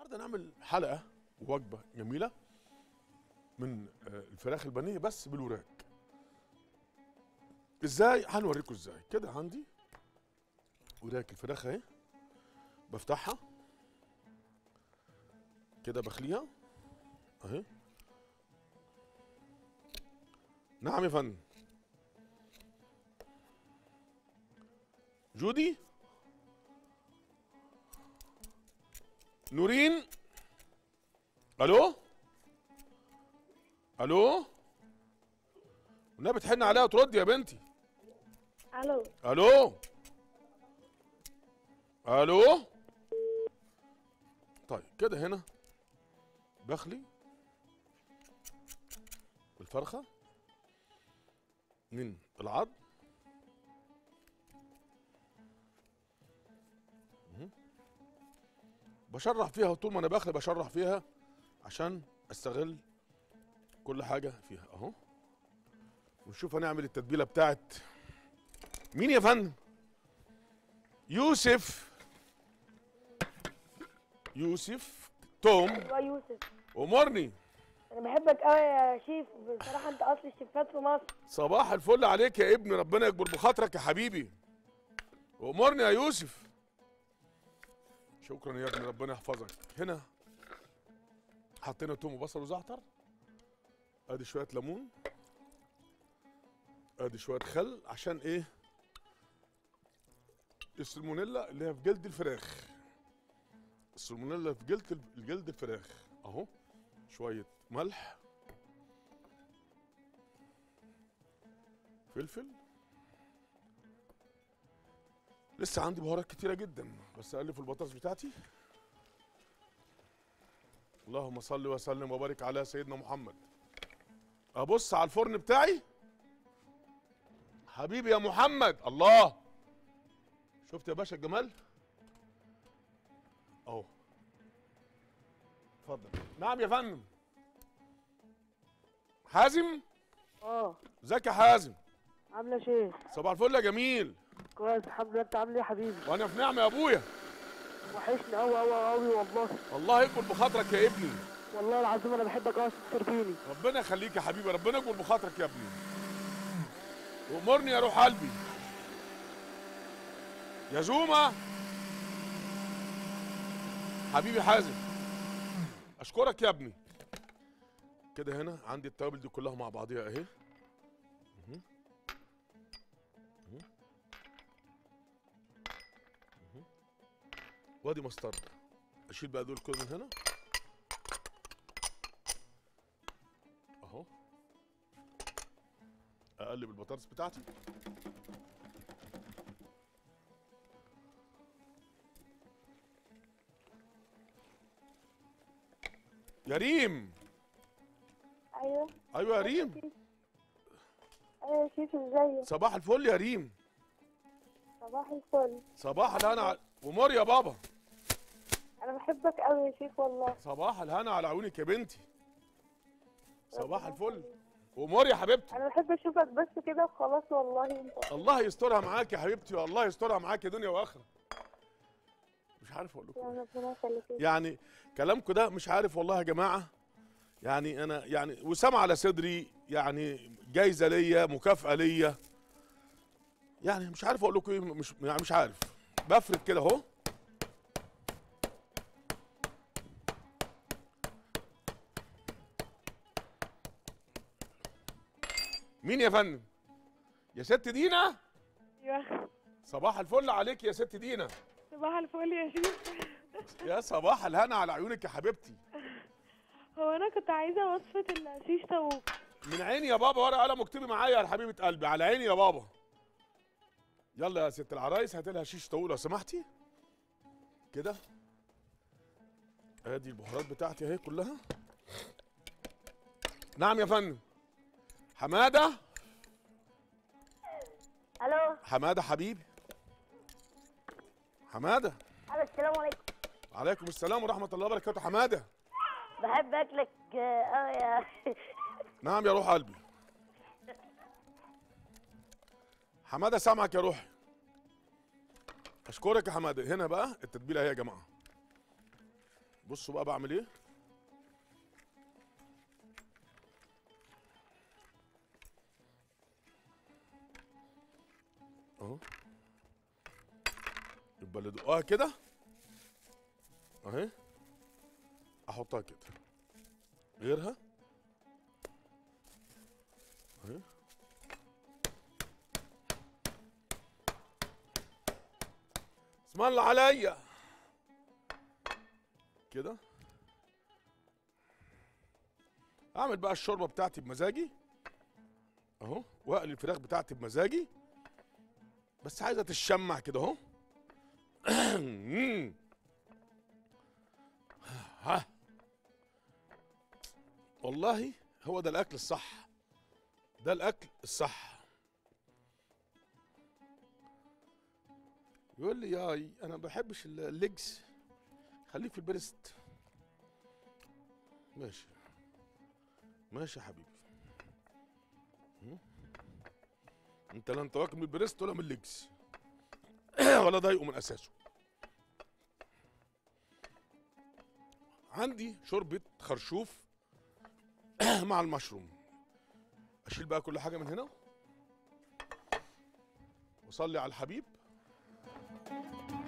النهارده نعمل حلقه ووجبه جميله من الفراخ البانيه بس بالوراك. ازاي؟ هنوريكم ازاي. كده عندي وراك الفراخ اهي، بفتحها كده، بخليها اهي. نعم يا فندم. جودي، نورين، الو الو، والنبي تحن عليها وترد يا بنتي. الو الو الو. طيب كده هنا بخلي الفرخه من العظم، بشرح فيها. طول ما انا بخلي بشرح فيها عشان استغل كل حاجه فيها اهو. ونشوف هنعمل التتبيله بتاعت مين يا فندم؟ يوسف. يوسف توم. ايوه يوسف، امرني. انا بحبك قوي يا شيف. بصراحه انت اصل الشيفات في مصر. صباح الفل عليك يا ابني، ربنا يكبر بخاطرك يا حبيبي. امرني يا يوسف. شكرا يا ابني، ربنا يحفظك. هنا حطينا توم وبصل وزعتر، ادي شويه ليمون، ادي شويه خل. عشان ايه؟ السلمونيلا اللي هي في جلد الفراخ، السلمونيلا في جلد الفراخ اهو. شويه ملح، فلفل. لسه عندي بهارات كتيره جدا، بس اقلب في البطاطس بتاعتي. اللهم صل وسلم وبارك على سيدنا محمد. ابص على الفرن بتاعي حبيبي يا محمد. الله، شفت يا باشا الجمال اهو. اتفضل. نعم يا فندم. حازم. ازيك يا حازم؟ عامله شيف؟ صباح الفل يا جميل. كويس الحمد لله. انت عامل ايه يا حبيبي؟ وانا في نعمه يا ابويا. وحشني قوي قوي قوي والله. الله يكبر بخاطرك يا ابني. والله العظيم انا بحبك قوي تربيني. ربنا يخليك يا حبيبي، ربنا يكبر بخاطرك يا ابني. وامرني يا روح قلبي. يا زوما حبيبي حازم، اشكرك يا ابني. كده هنا عندي التوابل دي كلها مع بعضيها اهي. وادي مسترد. اشيل بقى دول كده من هنا اهو. اقلب البطاطس بتاعتي. يا ريم. ايوه ايوه يا ريم. ايوه يا شيف، ازيك؟ صباح الفل يا ريم. صباح الفل. صباح الهنا ومر يا بابا. انا بحبك قوي يا شيف والله. صباح الهنا على عيونك يا بنتي. صباح الفل ومر يا حبيبتي. انا بحب اشوفك بس كده وخلاص والله. انت الله يسترها معاك يا حبيبتي، والله يسترها معاك يا دنيا واخره. مش عارف اقول لكم يا ربنا يخليك. يعني كلامكم ده مش عارف والله يا جماعه. يعني انا يعني وسام على صدري، يعني جايزه ليا، مكافاه ليا. يعني مش عارف اقول لكم ايه، مش عارف. بفرد كده اهو. مين يا فندم؟ يا ست دينا. ايوه صباح الفل عليك يا ست دينا. صباح الفل يا شيف. يا صباح الهنا على عيونك يا حبيبتي. هو انا كنت عايزه وصفه الشيش طاووق. من عيني يا بابا، ورقه قلم اكتبي معايا يا حبيبه قلبي، على عيني يا بابا. يلا يا ست العرايس، هات لها شيش طاووق لو سمحتي. كده ادي البهارات بتاعتي اهي كلها. نعم يا فندم. حماده. الو حماده حبيبي. حماده. الو، السلام عليكم. عليكم السلام ورحمه الله وبركاته. حماده. بحب اكلك قوي يا نعم يا روح قلبي. حماده سامعك يا روحي. اشكرك يا حماده. هنا بقى التتبيله اهي يا جماعه. بصوا بقى بعمل ايه. اهو يبقى اللي دقها كده اهي، احطها كده غيرها اهي. اسم الله عليا كده. اعمل بقى الشوربه بتاعتي بمزاجي اهو، واقلي الفراخ بتاعتي بمزاجي، بس عايزه تشمع كده اهو. ها والله هو ده الاكل الصح، ده الاكل الصح. يقول لي ياي انا ما بحبش الليجز، خليك في البريست. ماشي ماشي يا حبيبي. انت لا انت واكل من البريست ولا من الليجز ولا ضايقه من اساسه. عندي شوربه خرشوف مع المشروم. اشيل بقى كل حاجه من هنا وصلي على الحبيب.